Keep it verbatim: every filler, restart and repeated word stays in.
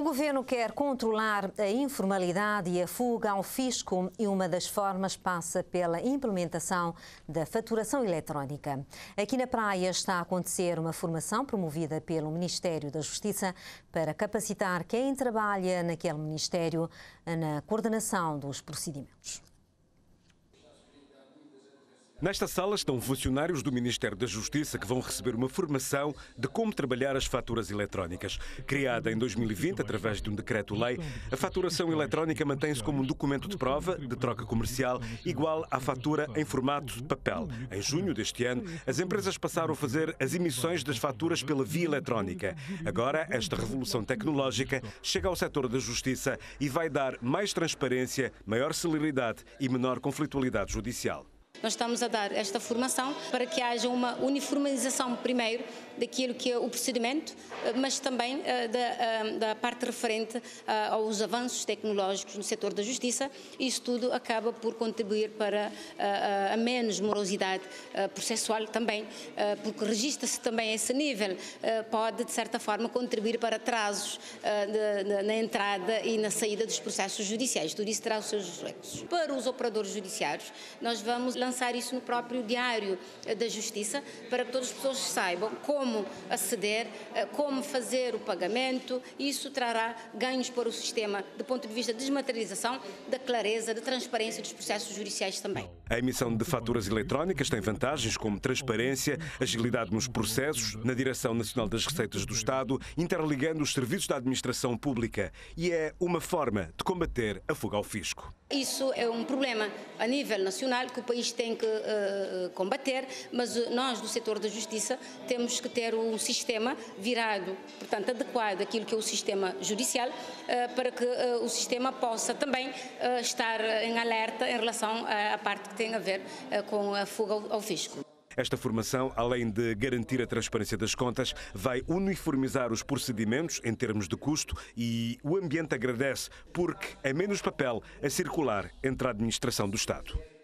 Governo quer controlar a informalidade e a fuga ao fisco e uma das formas passa pela implementação da faturação eletrónica. Aqui na Praia está a acontecer uma formação promovida pelo Ministério da Justiça para capacitar quem trabalha naquele Ministério na coordenação dos procedimentos. Nesta sala estão funcionários do Ministério da Justiça que vão receber uma formação de como trabalhar as faturas eletrónicas. Criada em dois mil e vinte através de um decreto-lei, a faturação eletrónica mantém-se como um documento de prova de troca comercial igual à fatura em formato de papel. Em junho deste ano, as empresas passaram a fazer as emissões das faturas pela via eletrónica. Agora, esta revolução tecnológica chega ao setor da Justiça e vai dar mais transparência, maior celeridade e menor conflitualidade judicial. Nós estamos a dar esta formação para que haja uma uniformização, primeiro, daquilo que é o procedimento, mas também uh, da, uh, da parte referente uh, aos avanços tecnológicos no setor da justiça. Isso tudo acaba por contribuir para uh, a menos morosidade uh, processual também, uh, porque registra-se também esse nível, uh, pode, de certa forma, contribuir para atrasos uh, de, de, na entrada e na saída dos processos judiciais. Tudo isso terá os seus reflexos. Para os operadores judiciários, nós vamos lançar isso no próprio Diário da Justiça, para que todas as pessoas saibam como como aceder, como fazer o pagamento. Isso trará ganhos para o sistema do ponto de vista de desmaterialização, da clareza, da transparência dos processos judiciais também. A emissão de faturas eletrónicas tem vantagens como transparência, agilidade nos processos, na Direção Nacional das Receitas do Estado, interligando os serviços da administração pública, e é uma forma de combater a fuga ao fisco. Isso é um problema a nível nacional que o país tem que uh, combater, mas nós do setor da justiça temos que ter um sistema virado, portanto adequado àquilo que é o sistema judicial, uh, para que uh, o sistema possa também uh, estar em alerta em relação à parte que tem a ver uh, com a fuga ao, ao fisco. Esta formação, além de garantir a transparência das contas, vai uniformizar os procedimentos em termos de custo e o ambiente agradece porque é menos papel a circular entre a administração do Estado.